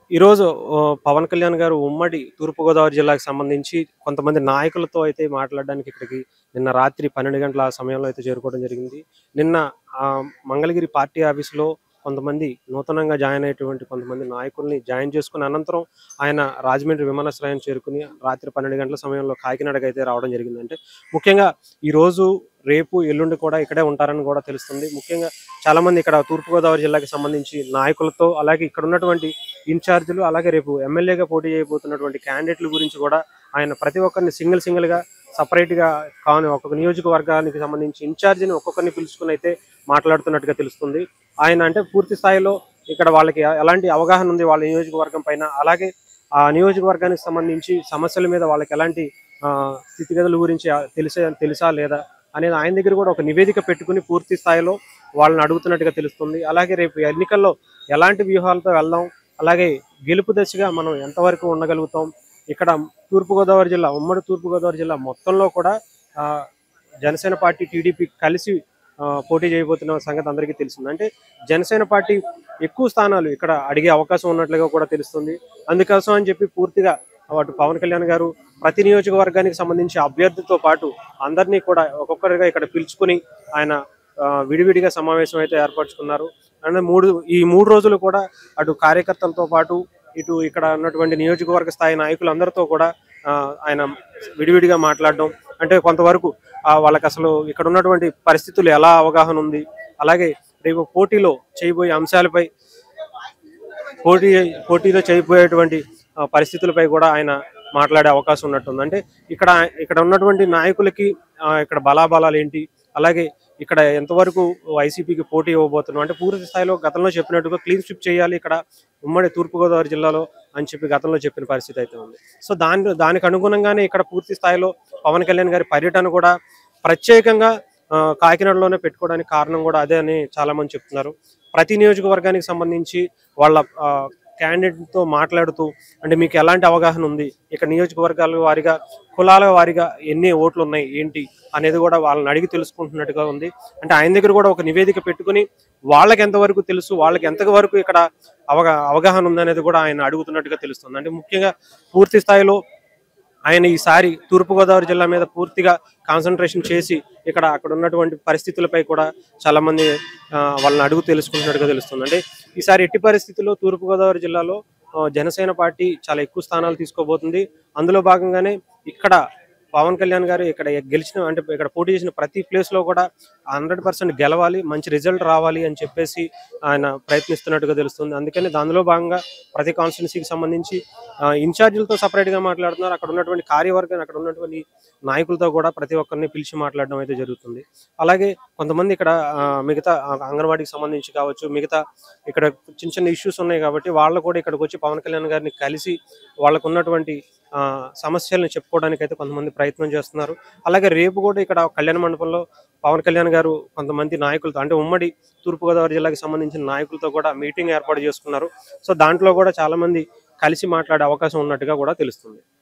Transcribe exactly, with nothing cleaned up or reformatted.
ఈరోజు ఆహ్, పవన్ కళ్యాణ్ గారు ఉమ్మడి తూర్పుగోదావరి జిల్లాకి సంబంధించి కొంతమంది నాయకులతో అయితే మాట్లాడడానికి ఇక్కడికి నిన్న రాత్రి పన్నెండు గంటల ఆ సమయంలో అయితే చేరుకోవడం జరిగింది. నిన్న ఆహ్, మంగళగిరి పార్టీ ఆఫీస్‌లో కొంతమంది నూతనంగా జాయిన్ అయ్యేటువంటి కొంతమంది నాయకుల్ని జాయిన్ చేసుకున్న అనంతరం ఆయన రాజమండ్రి విమానాశ్రయాన్ని చేరుకొని రాత్రి పన్నెండు గంటల సమయంలో కాకినాడకైతే రావడం జరిగింది. అంటే ముఖ్యంగా ఈరోజు, రేపు, ఎల్లుండి కూడా ఇక్కడే ఉంటారని కూడా తెలుస్తుంది. ముఖ్యంగా చాలామంది ఇక్కడ తూర్పుగోదావరి జిల్లాకి సంబంధించి నాయకులతో, అలాగే ఇక్కడ ఉన్నటువంటి ఇన్ఛార్జీలు, అలాగే రేపు ఎమ్మెల్యేగా పోటీ చేయబోతున్నటువంటి క్యాండిడేట్ల గురించి కూడా ఆయన ప్రతి ఒక్కరిని సింగిల్ సింగిల్‌గా సెపరేట్‌గా కాని ఒక్కొక్క నియోజకవర్గానికి సంబంధించి ఇన్ఛార్జిని ఒక్కొక్కరిని పిలుచుకొని అయితే మాట్లాడుతున్నట్టుగా తెలుస్తుంది. ఆయన అంటే పూర్తి స్థాయిలో ఇక్కడ వాళ్ళకి ఎలాంటి అవగాహన ఉంది వాళ్ళ నియోజకవర్గం పైన, అలాగే ఆ నియోజకవర్గానికి సంబంధించి సమస్యల మీద వాళ్ళకి ఎలాంటి ఆహ్, స్థితిగతుల గురించి ఆహ్, తెలిసే తెలుసా లేదా అనేది ఆయన దగ్గర కూడా ఒక నివేదిక పెట్టుకొని పూర్తి స్థాయిలో వాళ్ళని అడుగుతున్నట్టుగా తెలుస్తుంది. అలాగే రేపు ఎన్నికల్లో ఎలాంటి వ్యూహాలతో వెళ్దాం, అలాగే గెలుపు దశగా మనం ఎంతవరకు ఉండగలుగుతాం, ఇక్కడ తూర్పుగోదావరి జిల్లా, ఉమ్మడి తూర్పుగోదావరి జిల్లా మొత్తంలో కూడా ఆహ్, జనసేన పార్టీ, టీడీపీ కలిసి ఆహ్, పోటీ చేయబోతున్న సంగతి అందరికీ తెలిసింది. అంటే జనసేన పార్టీ ఎక్కువ స్థానాలు ఇక్కడ అడిగే అవకాశం ఉన్నట్లుగా కూడా తెలుస్తుంది. అందుకోసం అని చెప్పి పూర్తిగా అటు పవన్ కళ్యాణ్ గారు ప్రతి నియోజకవర్గానికి సంబంధించి అభ్యర్థితో పాటు అందరినీ కూడా ఒక్కొక్కరిగా ఇక్కడ పిలుచుకుని ఆయన ఆహ్, విడివిడిగా సమావేశం అయితే ఏర్పరచుకున్నారు. అంటే మూడు ఈ మూడు రోజులు కూడా అటు కార్యకర్తలతో పాటు ఇటు ఇక్కడ ఉన్నటువంటి నియోజకవర్గ స్థాయి నాయకులందరితో కూడా ఆహ్, ఆయన విడివిడిగా మాట్లాడడం, అంటే కొంతవరకు ఆహ్, వాళ్ళకసలు ఇక్కడ ఉన్నటువంటి పరిస్థితులు ఎలా అవగాహన ఉంది, అలాగే రేపు పోటీలో చేయబోయే అంశాలపై పోటీ పోటీలో చేయబోయేటువంటి ఆహ్, పరిస్థితులపై కూడా ఆయన మాట్లాడే అవకాశం ఉన్నట్టుంది. అంటే ఇక్కడ ఇక్కడ ఉన్నటువంటి నాయకులకి ఆహ్, ఇక్కడ బలాబలాలేంటి, అలాగే ఇక్కడ ఎంతవరకు వైసీపీకి పోటీ ఇవ్వబోతున్నాం, అంటే పూర్తి స్థాయిలో గతంలో చెప్పినట్టుగా క్లీన్ స్వీప్ చేయాలి ఇక్కడ ఉమ్మడి తూర్పుగోదావరి జిల్లాలో అని చెప్పి గతంలో చెప్పిన పరిస్థితి అయితే ఉంది. సో దాని దానికి అనుగుణంగానే ఇక్కడ పూర్తి స్థాయిలో పవన్ కళ్యాణ్ గారి పర్యటన కూడా ప్రత్యేకంగా ఆహ్, కాకినాడలోనే పెట్టుకోవడానికి కారణం కూడా అదే అని చాలామంది చెప్తున్నారు. ప్రతి నియోజకవర్గానికి సంబంధించి వాళ్ళ ఆహ్, క్యాండిడేట్‌తో మాట్లాడుతూ, అంటే మీకు ఎలాంటి అవగాహన ఉంది, ఇక్కడ నియోజకవర్గాల వారీగా, కులాల వారీగా ఎన్ని ఓట్లు ఉన్నాయి ఏంటి అనేది కూడా వాళ్ళని అడిగి తెలుసుకుంటున్నట్టుగా ఉంది. అంటే ఆయన దగ్గర కూడా ఒక నివేదిక పెట్టుకుని వాళ్ళకి ఎంతవరకు తెలుసు, వాళ్ళకి ఎంతవరకు ఇక్కడ అవగా అవగాహన ఉందనేది కూడా ఆయన అడుగుతున్నట్టుగా తెలుస్తుంది. అంటే ముఖ్యంగా పూర్తి స్థాయిలో ఆయన ఈసారి తూర్పుగోదావరి జిల్లా మీద పూర్తిగా కాన్సంట్రేషన్ చేసి ఇక్కడ అక్కడ ఉన్నటువంటి పరిస్థితులపై కూడా చాలామంది ఆహ్, వాళ్ళని అడుగు తెలుసుకుంటున్నట్టుగా తెలుస్తుంది. అంటే ఈసారి ఎట్టి పరిస్థితుల్లో తూర్పుగోదావరి జిల్లాలో ఆహ్, జనసేన పార్టీ చాలా ఎక్కువ స్థానాలు తీసుకోబోతుంది. అందులో భాగంగానే ఇక్కడ పవన్ కళ్యాణ్ గారు ఇక్కడ గెలిచిన, అంటే ఇక్కడ పోటీ చేసిన ప్రతి ప్లేస్‌లో కూడా హండ్రెడ్ పర్సెంట్ గెలవాలి, మంచి రిజల్ట్ రావాలి అని చెప్పేసి ఆయన ప్రయత్నిస్తున్నట్టుగా తెలుస్తుంది. అందుకని దానిలో భాగంగా ప్రతి కాన్స్టిట్యున్సీకి సంబంధించి ఆహ్, ఇన్ఛార్జీలతో సెపరేట్‌గా మాట్లాడుతున్నారు. అక్కడ ఉన్నటువంటి కార్యవర్గాన్ని, అక్కడ ఉన్నటువంటి నాయకులతో కూడా ప్రతి ఒక్కరిని పిలిచి మాట్లాడడం అయితే జరుగుతుంది. అలాగే కొంతమంది ఇక్కడ ఆహ్, మిగతా ఆహ్, అంగన్వాడీకి సంబంధించి కావచ్చు, మిగతా ఇక్కడ చిన్న చిన్న ఇష్యూస్ ఉన్నాయి కాబట్టి వాళ్ళు కూడా ఇక్కడికి వచ్చి పవన్ కళ్యాణ్ గారిని కలిసి వాళ్ళకున్నటువంటి ఆహ్, సమస్యలను చెప్పుకోవడానికైతే కొంతమంది ప్రయత్నం చేస్తున్నారు. అలాగే రేపు కూడా ఇక్కడ కళ్యాణ మండపంలో పవన్ కళ్యాణ్ గారు కొంతమంది నాయకులతో, అంటే ఉమ్మడి తూర్పుగోదావరి జిల్లాకి సంబంధించిన నాయకులతో కూడా మీటింగ్ ఏర్పాటు చేసుకున్నారు. సో దాంట్లో కూడా చాలామంది కలిసి మాట్లాడే అవకాశం ఉన్నట్టుగా కూడా తెలుస్తుంది.